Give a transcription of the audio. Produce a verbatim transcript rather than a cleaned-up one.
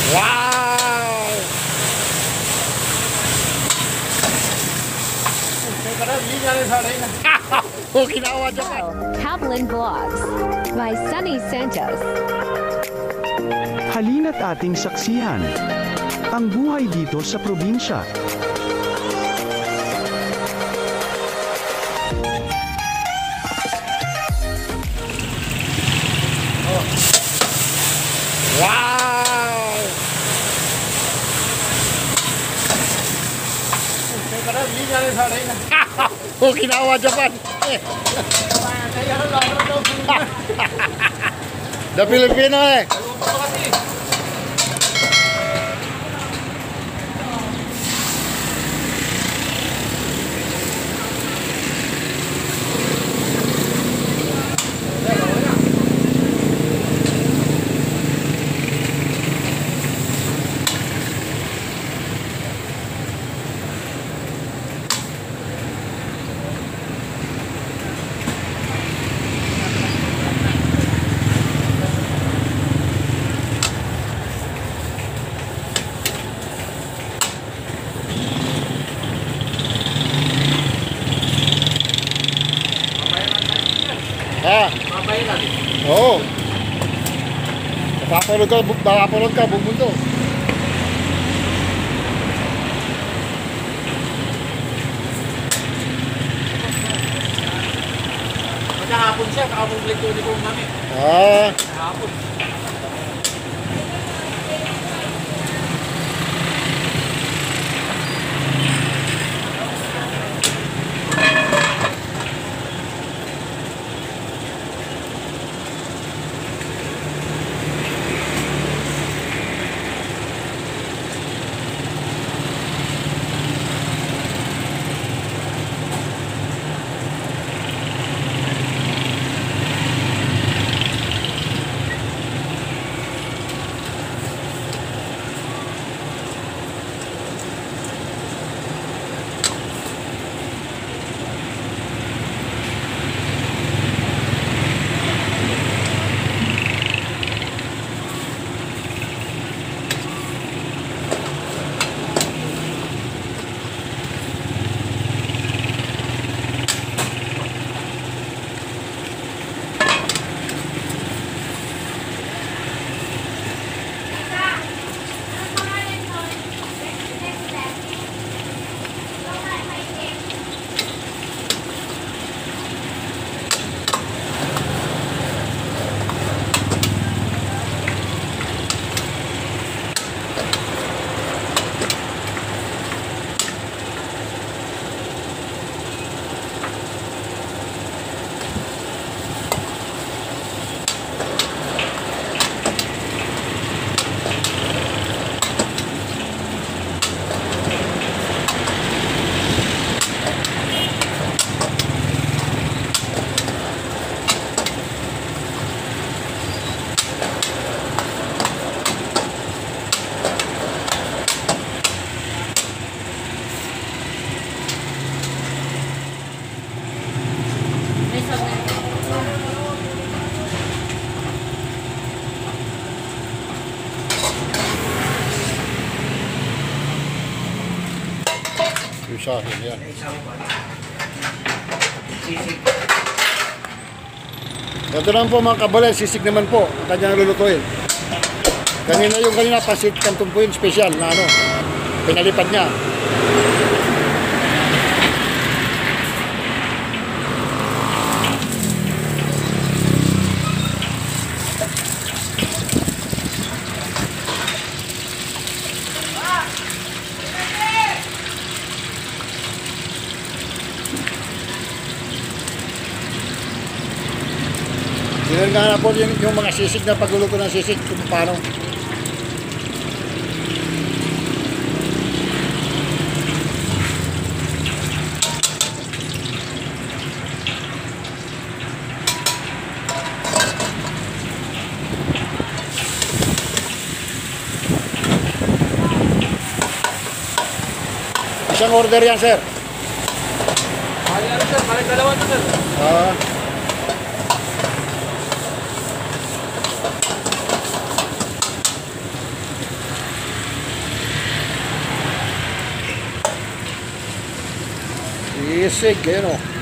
Wow! Kaplan Vlogs by Sunny Santos. Halina't ating saksihan ang buhay dito sa probinsya. Wow! Okinawa, Japan. The Filipino eh. Ha? Mabayaran. Oo. Napapanood ka, napapanood ka, buong mundo. Kahapon siya, kahapon balik ko uniform namin. Ah. Kahapon. Isahin yan. Sisig. Ito naman po mga kabale, sisig naman po ang kanyang lulutuin. Kanina yung kanina pasit kanton po yung special na ano, pinalipad niya. Tingnan nga na po yung, yung mga sisig na pagluluto ng sisig kung paano. Isang order yan, sir. Balik ano sir, balik dalawa to sir. Ah. Sisig, ayun o.